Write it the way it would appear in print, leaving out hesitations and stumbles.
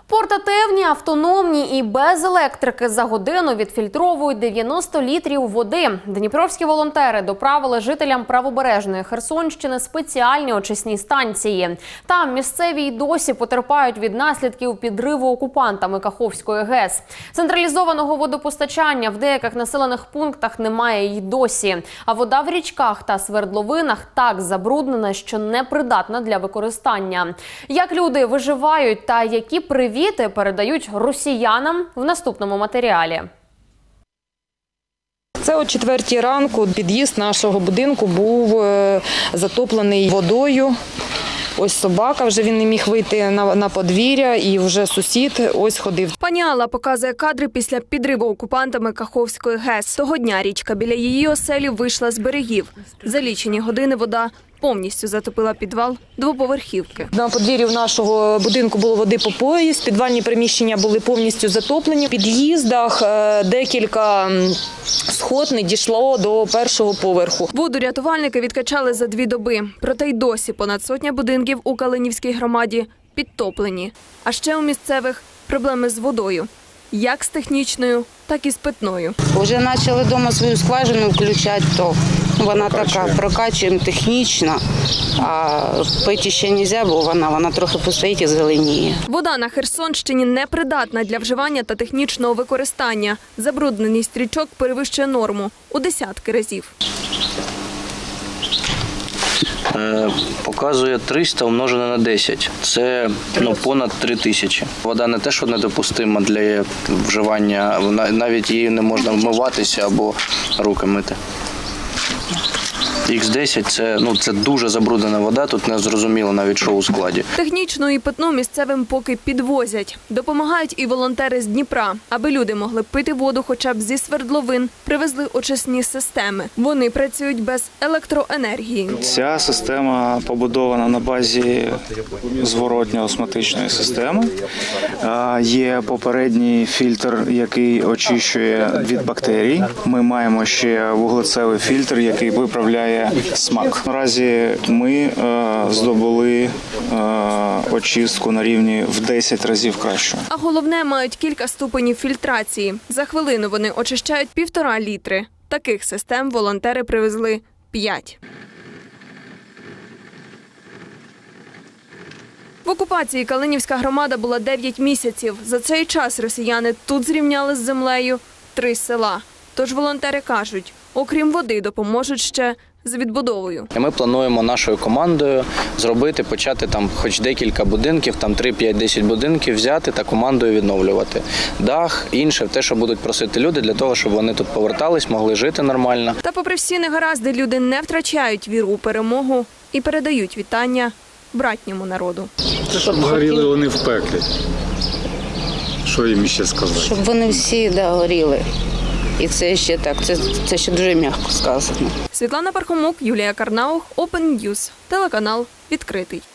Портативні, автономні і без електрики за годину відфільтровують 90 літрів води. Дніпровські волонтери доправили жителям правобережної Херсонщини спеціальні очисні станції. Там місцеві й досі потерпають від наслідків підриву окупантами Каховської ГЕС. Централізованого водопостачання в деяких населених пунктах немає й досі. А вода в річках та свердловинах так забруднена, що непридатна для використання. Як люди виживають та які привіти передають росіянам в наступному матеріалі. Це о 4-й ранку під'їзд нашого будинку був затоплений водою. Ось собака, вже він не міг вийти на подвір'я, і вже сусід ось ходив. Пані Алла показує кадри після підриву окупантами Каховської ГЕС. Того дня річка біля її оселі вийшла з берегів. За лічені години вода повністю затопила підвал двоповерхівки. На подвір'ї нашого будинку було води по пояс, підвальні приміщення були повністю затоплені. В під'їздах декілька сход не дійшло до першого поверху. Воду рятувальники відкачали за 2 доби. Проте й досі понад 100 будинків у Калинівській громаді підтоплені. А ще у місцевих проблеми з водою. Як з технічною, так і з питною. Вже почали вдома свою скважину включати, то вона така, прокачуємо технічно, а пити ще не можна, бо вона трохи постоїть і зеленіє. Вода на Херсонщині непридатна для вживання та технічного використання. Забрудненість річок перевищує норму у десятки разів. Показує 300 умножене на 10. Це понад 3000. Вода не те, що недопустима для вживання, навіть її не можна вмиватися або руки мити. Х10 – це дуже забруднена вода, тут не зрозуміло навіть, що у складі. Технічну і питну місцевим поки підвозять. Допомагають і волонтери з Дніпра. Аби люди могли пити воду хоча б зі свердловин, привезли очисні системи. Вони працюють без електроенергії. Ця система побудована на базі зворотньо-осмотичної системи. Є попередній фільтр, який очищує від бактерій. Ми маємо ще вуглецевий фільтр, який виправляє смак. Наразі ми здобули очистку на рівні в 10 разів кращу. А головне, мають кілька ступенів фільтрації. За хвилину вони очищають 1,5 літри. Таких систем волонтери привезли 5. В окупації Калинівська громада була 9 місяців. За цей час росіяни тут зрівняли з землею 3 села. Тож волонтери кажуть, окрім води, допоможуть ще з відбудовою. Ми плануємо нашою командою почати хоч декілька будинків, 3, 5, 10 будинків взяти та командою відновлювати. Дах, інше, те, що будуть просити люди, для того, щоб вони тут повертались, могли жити нормально. Та попри всі негаразди, люди не втрачають віру у перемогу і передають вітання братньому народу. Щоб горіли вони в пеклі. Що їм ще сказати? Щоб вони всі горіли. І це ще так, це ще дуже м'яко сказано. Світлана Пархомук, Юлія Карнаух, Open News, телеканал «Відкритий».